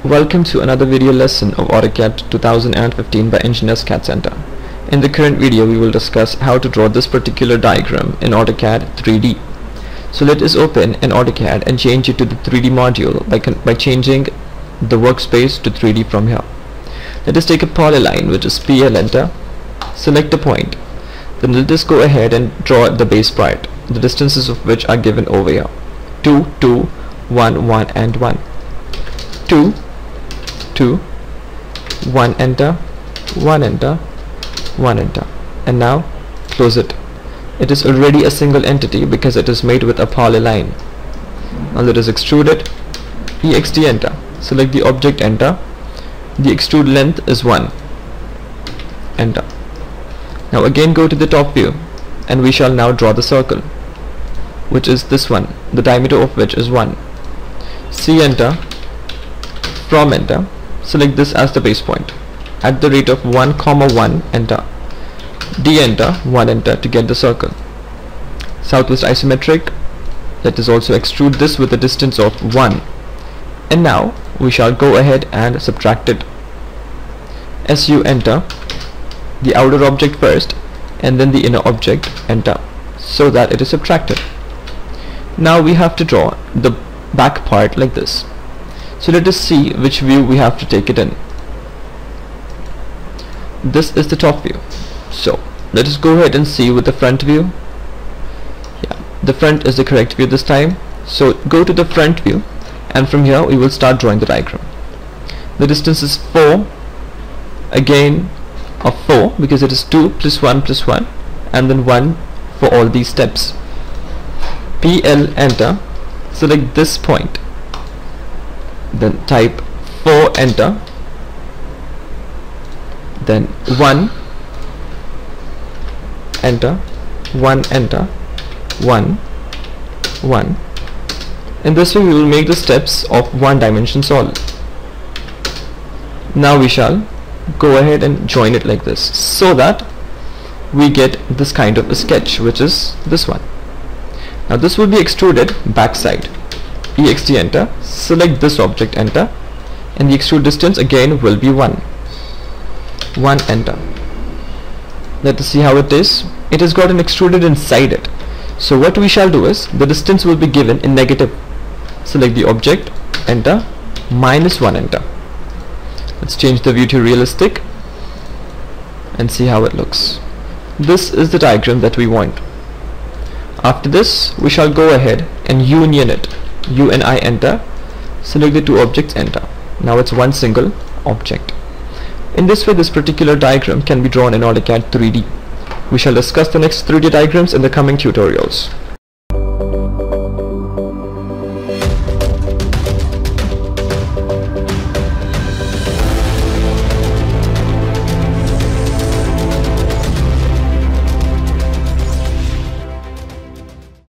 Welcome to another video lesson of AutoCAD 2015 by Engineers CAD Center. In the current video we will discuss how to draw this particular diagram in AutoCAD 3D. So let us open an AutoCAD and change it to the 3D module by changing the workspace to 3D from here. Let us take a polyline which is PL, enter, select a point. Then let us go ahead and draw the base part, the distances of which are given over here. 2, 2, 1, 1 and 1. 2, 2, 1 enter, 1 enter, 1 enter, and now close it. It is already a single entity because it is made with a polyline. Now let us extrude it. EXT, enter, select the object, enter. The extrude length is 1, enter. Now again go to the top view and we shall now draw the circle, which is this one, the diameter of which is 1. C, enter, from, enter, select this as the base point at the rate of 1, 1, enter. D, enter, 1, enter to get the circle. Southwest isometric, let us also extrude this with a distance of 1, and now we shall go ahead and subtract it. SU, enter, the outer object first and then the inner object, enter, so that it is subtracted. Now we have to draw the back part like this. So let us see which view we have to take it in. This is the top view. So let us go ahead and see with the front view. Yeah, the front is the correct view this time. So go to the front view and from here we will start drawing the diagram. The distance is 4, again of 4 because it is 2 plus 1 plus 1 and then 1 for all these steps. PL, enter, select this point, then type 4, enter, then 1, enter, 1, enter, 1, 1. In this way we will make the steps of one dimension solid. Now we shall go ahead and join it like this so that we get this kind of a sketch, which is this one. Now this will be extruded backside. EXT, enter, select this object, enter, and the extrude distance again will be 1. 1, enter. Let us see how it is. It has gotten extruded inside it. So what we shall do is the distance will be given in negative. Select the object, enter, -1, enter. Let's change the view to realistic and see how it looks. This is the diagram that we want. After this we shall go ahead and union it. UNI, enter, select the two objects, enter. Now it's one single object. In this way this particular diagram can be drawn in AutoCAD 3D. We shall discuss the next 3D diagrams in the coming tutorials.